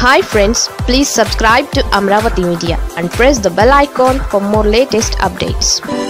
Hi friends, please subscribe to Amravati Media and press the bell icon for more latest updates.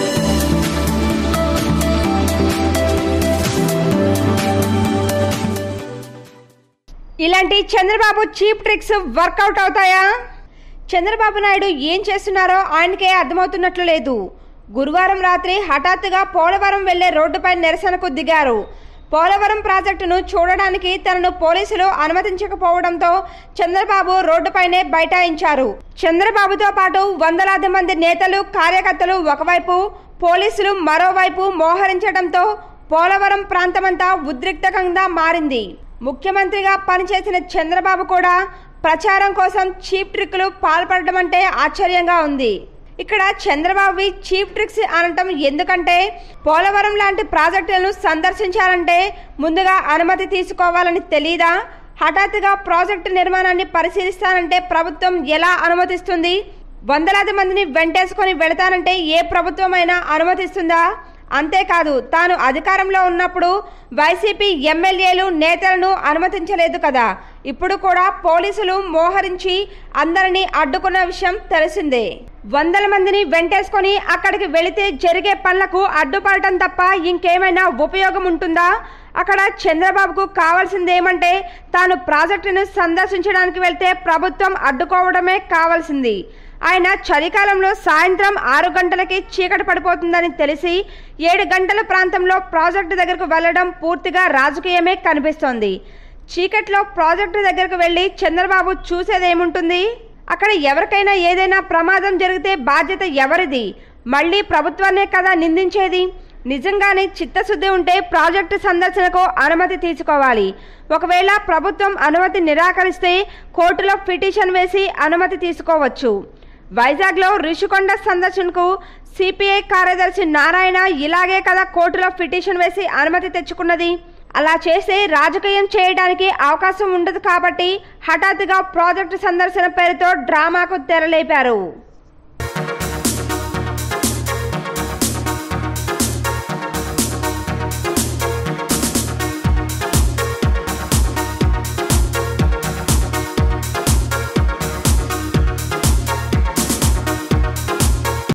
ఇలాంటి Chandrababu cheap tricks work out అవుతాయా? చంద్రబాబు నాయుడు ఏం చేస్తున్నారో ఆయనకే అర్థమవుతున్నట్లు లేదు. గురువారం రాత్రి హఠాత్తుగా పోలవరం వెళ్లే రోడ్డుపై నిరసనకు దిగారు. పోలవరం ప్రాజెక్టును చూడడానికి తనను పోలీసులు అనుమతించకపోవడంతో చంద్రబాబు రోడ్డుపైనే బైఠాయించారు. చంద్రబాబుతో పాటు వందలాది మంది నేతలు, కార్యకర్తలు ఒకవైపు, పోలీసులు మరోవైపు మోహరించడంతో పోలవరం ప్రాంతమంతా ఉద్రిక్తకంగా మారింది. ముఖ్యమంత్రిగా పనిచేసిన చంద్రబాబు కూడా ప్రచారం కోసం చీప్ ట్రిక్లు పాల్పడడం అంటే ఆశ్చర్యంగా ఉంది. ఇక్కడ చంద్రబాబు చీప్ ట్రిక్స్ అనటం ఎందుకంటే, పోలవరం లాంటి ప్రాజెక్టులను సందర్శించాలంటే ముందుగా అనుమతి తీసుకోవాలని తెలీదా? హఠాత్తుగా ప్రాజెక్టు నిర్మాణాన్ని పరిశీలిస్తానంటే ప్రభుత్వం ఎలా అనుమతిస్తుంది? వందలాది మందిని వెంటేసుకొని వెళతానంటే ఏ ప్రభుత్వమైనా అనుమతిస్తుందా? అంతేకాదు, తాను అధికారంలో ఉన్నప్పుడు వైసీపీ ఎమ్మెల్యేలు, నేతలను అనుమతించలేదు కదా. ఇప్పుడు కూడా పోలీసులు మోహరించి అందరినీ అడ్డుకున్న విషయం తెలిసిందే. వందల మందిని వెంటేసుకొని అక్కడికి వెళితే జరిగే పనులకు అడ్డుపడటం తప్ప ఇంకేమైనా ఉపయోగం ఉంటుందా? అక్కడ చంద్రబాబుకు కావాల్సిందేమంటే తాను ప్రాజెక్టును సందర్శించడానికి వెళ్తే ప్రభుత్వం అడ్డుకోవడమే కావాల్సింది. ఆయన చలికాలంలో సాయంత్రం 6 గంటలకి చీకటి పడిపోతుందని తెలిసి 7 గంటల ప్రాంతంలో ప్రాజెక్టు దగ్గరకు వెళ్లడం పూర్తిగా రాజకీయమే కనిపిస్తోంది. చీకట్లో ప్రాజెక్టు దగ్గరకు వెళ్లి చంద్రబాబు చూసేదేముంటుంది? అక్కడ ఎవరికైనా ఏదైనా ప్రమాదం జరిగితే బాధ్యత ఎవరిది? మళ్ళీ ప్రభుత్వాన్నే కదా నిందించేది. నిజంగానే చిత్తశుద్ధి ఉంటే ప్రాజెక్టు సందర్శనకు అనుమతి తీసుకోవాలి. ఒకవేళ ప్రభుత్వం అనుమతి నిరాకరిస్తే కోర్టులో పిటిషన్ వేసి అనుమతి తీసుకోవచ్చు. వైజాగ్లో రిషికొండ సందర్శనకు సిపిఐ కార్యదర్శి నారాయణ ఇలాగే కదా కోర్టులో పిటిషన్ వేసి అనుమతి తెచ్చుకున్నది. అలా చేస్తే రాజకీయం చేయడానికి అవకాశం ఉండదు కాబట్టి హఠాత్తుగా ప్రాజెక్టు సందర్శన పేరుతో డ్రామాకు తెరలేపారు.